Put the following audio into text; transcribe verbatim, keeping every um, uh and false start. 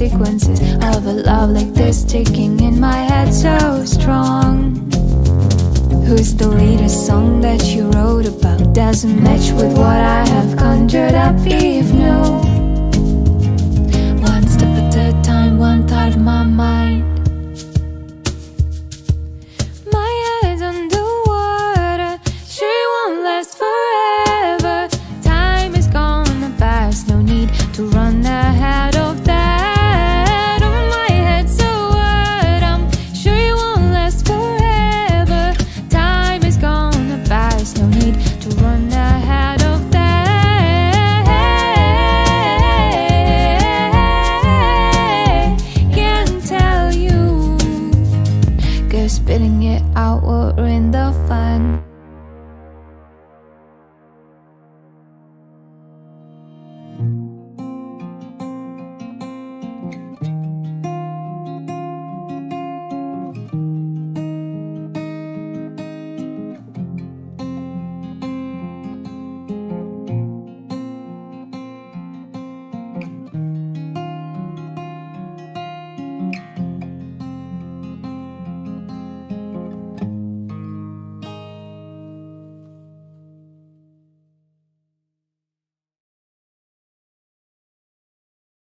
sequences of a love like this ticking in my head so strong. Who's the latest song that you wrote about? Doesn't match with what I have conjured up. If no,